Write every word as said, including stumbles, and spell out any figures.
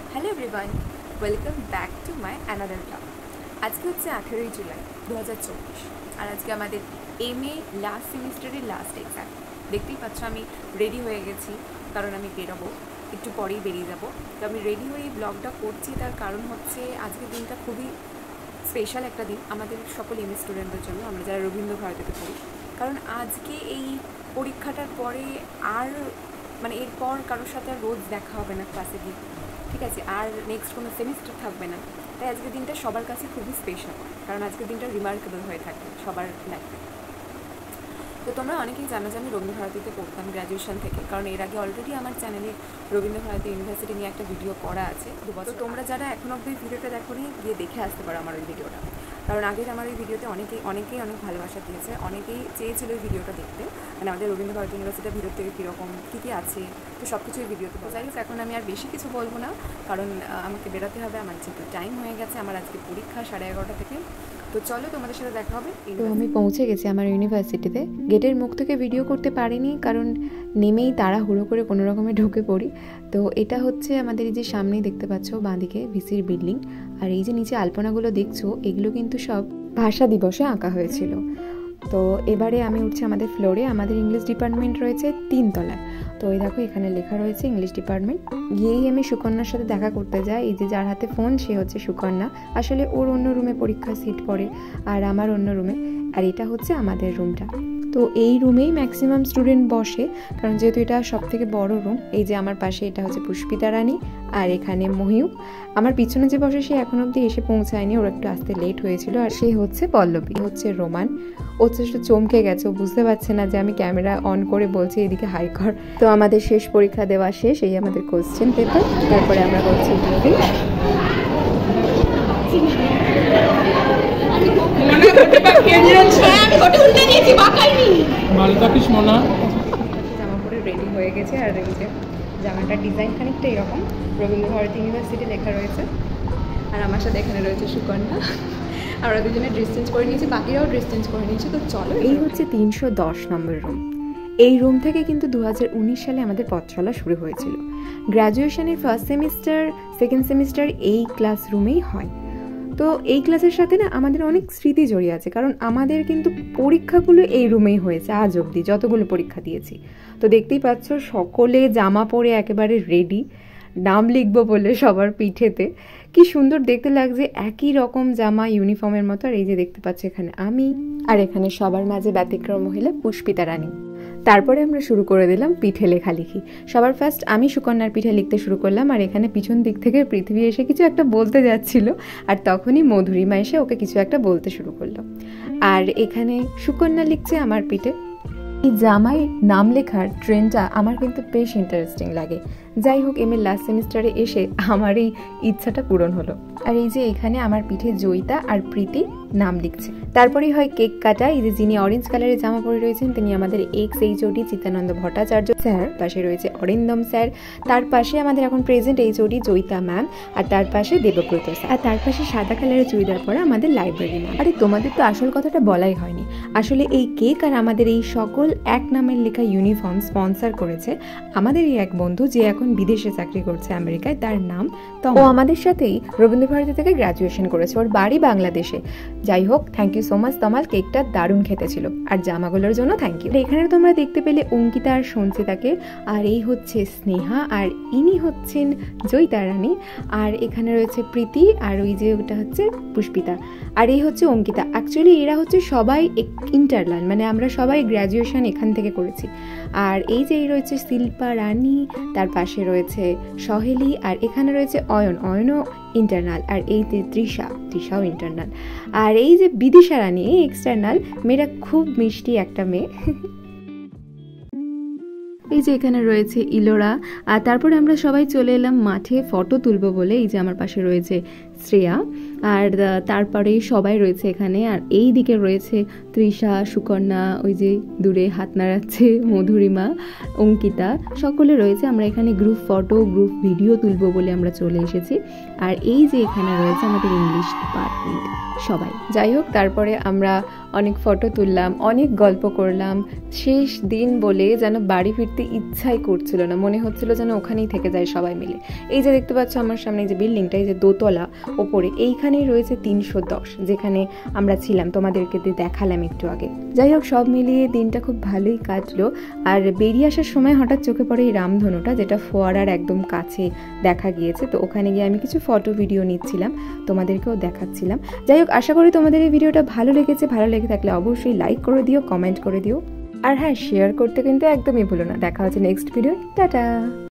Hello everyone, welcome back to my another blog. আজকে হচ্ছে আঠেরোই জুলাই দু হাজার চব্বিশ, আর আজকে আমাদের এম এ লাস্ট সেমিস্টারের লাস্ট এক্সাম। দেখতেই পাচ্ছ আমি রেডি হয়ে গেছি, কারণ আমি বেরোবো, একটু পরেই বেরিয়ে যাব। তো আমি রেডি হয়ে এই ব্লগটা করছি, তার কারণ হচ্ছে আজকের দিনটা খুবই স্পেশাল একটা দিন আমাদের সকল এম এ স্টুডেন্টদের জন্য, আমরা যারা রবীন্দ্র ভারতীতে পড়ি। কারণ আজকে এই পরীক্ষাটার পরে আর মানে এরপর কারোর সাথে আর রোজ দেখা হবে না ক্লাসে গিয়ে, ঠিক আছে, আর নেক্সট কোনো সেমিস্টার থাকবে না। তাই আজকের দিনটা সবার কাছে খুবই স্পেশাল, কারণ আজকের দিনটা রিমার্কেবল হয়ে থাকবে সবার লাইফে। তো তোমরা অনেকেই জানো যে আমি রবীন্দ্র ভারতীতে পড়তাম গ্র্যাজুয়েশন থেকে, কারণ এর আগে অলরেডি আমার চ্যানেলে রবীন্দ্র ভারতী ইউনিভার্সিটি নিয়ে একটা ভিডিও করা আছে দু বছর। তোমরা যারা এখনও অব্দি ভিডিওটা দেখো নি, গিয়ে দেখে আসতে পারো আমার ওই ভিডিওটা, কারণ আগের আমার ওই ভিডিওতে অনেকেই অনেকেই অনেক ভালোবাসা দিয়েছে, অনেকেই চেয়েছিল ওই ভিডিওটা দেখতে, মানে আমাদের রবীন্দ্র ভারতী ইউনিভার্সিটির ভিডিও থেকে কীরকম কী কী আছে, তো সব কিছু এই ভিডিওতে পাওয়া যায়। এখন আমি আর বেশি কিছু বলবো না, কারণ আমাকে বেরোতে হবে, আমার যেহেতু টাইম হয়ে গেছে, আমার আজকে পরীক্ষা সাড়ে এগারোটা থেকে। তো চলো তোমাদের সাথে দেখা হবে। তো আমি পৌঁছে গেছি আমার ইউনিভার্সিটিতে। গেটের মুখ থেকে ভিডিও করতে পারিনি, কারণ নেমেই তাড়াহুড়ো করে কোনো রকমে ঢুকে পড়ি। তো এটা হচ্ছে আমাদের এই যে সামনেই দেখতে পাচ্ছ বাঁদিকে ভিসির বিল্ডিং, আর এই যে নিচে আলপনাগুলো দেখছো, এগুলো কিন্তু সব ভাষা দিবসে আঁকা হয়েছিল। তো এবারে আমি উঠছি আমাদের ফ্লোরে। আমাদের ইংলিশ ডিপার্টমেন্ট রয়েছে তিন তলায়। তো এই দেখো এখানে লেখা রয়েছে ইংলিশ ডিপার্টমেন্ট। গিয়েই আমি সুকন্যার সাথে দেখা করতে যাই। এই যে যার হাতে ফোন, সে হচ্ছে সুকন্যা। আসলে ওর অন্য রুমে পরীক্ষার সিট পড়ে, আর আমার অন্য রুমে। আর এটা হচ্ছে আমাদের রুমটা। তো এই রুমেই ম্যাক্সিমাম স্টুডেন্ট বসে, কারণ যেহেতু এটা সব থেকে বড় রুম। এই যে আমার পাশে এটা হচ্ছে পুষ্পিতা রানী, আর এখানে মহিউক। আমার পিছনে যে বসে সে এখন অব্দি এসে পৌঁছায়নি, ওর একটু আসতে লেট হয়েছিল। আর সে হচ্ছে পল্লবী, হচ্ছে রোমান। ও চেষ্টা চমকে গেছে, ও বুঝতে পারছে না যে আমি ক্যামেরা অন করে বলছি এদিকে হাই কর। তো আমাদের শেষ পরীক্ষা দেওয়া শেষ, এই আমাদের কোশ্চেন পেপার। তারপরে আমরা করছি ডিউটি। জামা পরে রেডি হয়ে গেছে, আর এই যে জামাটার ডিজাইন খানিকটা এরকম, রবীন্দ্র ভারতী ইউনিভার্সিটি লেখা রয়েছে। আর আমার সাথে এখানে রয়েছে সুকন্যা। আমরা দুজনে ড্রেস চেঞ্জ করে নিয়েছি, বাকিরাও ড্রেস চেঞ্জ করে নিয়েছি। তো চলো, এই হচ্ছে তিনশো দশ নম্বর রুম। এই রুম থেকে কিন্তু দু হাজার উনিশ সালে আমাদের পথ চলা শুরু হয়েছিল। গ্র্যাজুয়েশনের ফার্স্ট সেমিস্টার, সেকেন্ড সেমিস্টার এই ক্লাসরুমেই হয়। তো এই ক্লাসের সাথে না আমাদের অনেক স্মৃতি জড়িয়ে আছে, কারণ আমাদের কিন্তু পরীক্ষাগুলো এই রুমেই হয়েছে আজ অবধি, যতগুলো পরীক্ষা দিয়েছি। তো দেখতেই পাচ্ছ সকলে জামা পরে একেবারে রেডি, নাম লিখবো বলে সবার পিঠেতে। কি সুন্দর দেখতে লাগছে, একই রকম জামা, ইউনিফর্মের মতো। আর এই যে দেখতে পাচ্ছ এখানে আমি, আর এখানে সবার মাঝে ব্যতিক্রম মহিলা পুষ্পিতা রানী। তারপরে আমরা শুরু করে দিলাম পিঠে লেখালেখি। সবার ফার্স্ট আমি সুকন্যার পিঠে লিখতে শুরু করলাম, আর এখানে পিছন দিক থেকে পৃথিবী এসে কিছু একটা বলতে যাচ্ছিল, আর তখনই মধুরিমা এসে ওকে কিছু একটা বলতে শুরু করলো। আর এখানে সুকন্যা লিখছে আমার পিঠে। এই জামায় নাম লেখার ট্রেন্ডটা আমার কিন্তু বেশ ইন্টারেস্টিং লাগে। যাই হোক, এম এর লাস্ট সেমিস্টারে এসে আমার এই ইচ্ছাটা পূরণ হলো। আর এই যে এখানে আমার পিঠে জয়িতা আর প্রীতি নাম লিখছে। তারপরেই হয় কেক কাটা। এই যে যিনি অরেঞ্জ কালারের জামা পরে রয়েছেন, তিনি আমাদের ex HOD Chittananda Bhattacharya sir. পাশে রয়েছে অরিন্দম স্যার। তার পাশে আমাদের এখন প্রেজেন্ট এইচওডি জয়িতা ম্যাম, আর তার পাশে দেবব্রত স্যার। আর তার পাশে সাদা কালারের চুড়িদার পরা আমাদের লাইব্রেরি ম্যাম। আরে তোমাদের তো আসল কথাটা বলাই হয়নি। আসলে এই কেক আর আমাদের এই সকল এক নামের লেখা ইউনিফর্ম স্পন্সর করেছে আমাদের এই এক বন্ধু, যে এখন বিদেশে চাকরি করছে আমেরিকায়। তার নাম তমা। ও আমাদের সাথেই রবীন্দ্র ভারতী থেকে গ্র্যাজুয়েশন করেছে, ওর বাড়ি বাংলাদেশে। যাই হোক, thank you so much Tamal, কেকটা দারুণ খেতে ছিল, আর জামাগুলোর জন্য থ্যাংক ইউ। এখানে তোমরা দেখতে পেলে অঙ্কিতা আর সঞ্চিতাকে, আর এই হচ্ছে স্নেহা, আর ইনি হচ্ছেন জয়িতা রানী, আর এখানে রয়েছে প্রীতি, আর ওই যে ওটা হচ্ছে পুষ্পিতা, আর এই হচ্ছে অঙ্কিতা। অ্যাকচুয়ালি এরা হচ্ছে সবাই ইন্টারলাল, মানে আমরা সবাই গ্র্যাজুয়েশন এখান থেকে করেছি। আর এই যে রয়েছে শিল্পা রানী, তার পাশে রয়েছে সহেলি, আর এখানে রয়েছে অয়ন, অয়নও ইন্টারনাল, আর এই যে তৃষা, তৃষাও ইন্টারনাল, আর এই যে বিদিশা রানী এই এক্সটার্নাল। মেয়েরা খুব মিষ্টি একটা মেয়ে। এই যে এখানে রয়েছে ইলোরা। আর তারপরে আমরা সবাই চলে এলাম মাঠে ফটো তুলবো বলে। এই যে আমার পাশে রয়েছে শ্রেয়া, আর তারপরে সবাই রয়েছে এখানে। আর এই দিকে রয়েছে তৃষা, সুকন্যা, ওই যে দূরে হাত নাড়াচ্ছে মধুরিমা, অঙ্কিতা, সকলে রয়েছে। আমরা এখানে গ্রুপ ফটো, গ্রুপ ভিডিও তুলবো বলে আমরা চলে এসেছি। আর এই যে এখানে রয়েছে আমাদের ইংলিশ ডিপার্টমেন্ট সবাই। যাই হোক, তারপরে আমরা অনেক ফটো তুললাম, অনেক গল্প করলাম। শেষ দিন বলে যেন বাড়ি ফিরতে যেতে ইচ্ছাই করছিল না, মনে হচ্ছিল যেন ওখানেই থেকে যায় সবাই মিলে। এই যে দেখতে পাচ্ছ আমার সামনে যে বিল্ডিংটা, এই যে দোতলা ওপরে, এইখানেই রয়েছে তিনশো দশ, যেখানে আমরা ছিলাম, তোমাদেরকে দেখালাম একটু আগে। যাই হোক, সব মিলিয়ে দিনটা খুব ভালোই কাটলো। আর বেরিয়ে আসার সময় হঠাৎ চোখে পড়ে এই রামধনুটা, যেটা ফোয়ারার একদম কাছে দেখা গিয়েছে। তো ওখানে গিয়ে আমি কিছু ফটো ভিডিও নিচ্ছিলাম, তোমাদেরকেও দেখাচ্ছিলাম। যাই হোক, আশা করি তোমাদের এই ভিডিওটা ভালো লেগেছে। ভালো লেগে থাকলে অবশ্যই লাইক করে দিও, কমেন্ট করে দিও, আর হ্যাঁ, শেয়ার করতে কিন্তু একদমই ভুলো না। দেখা হচ্ছে নেক্সট ভিডিও। টাটা।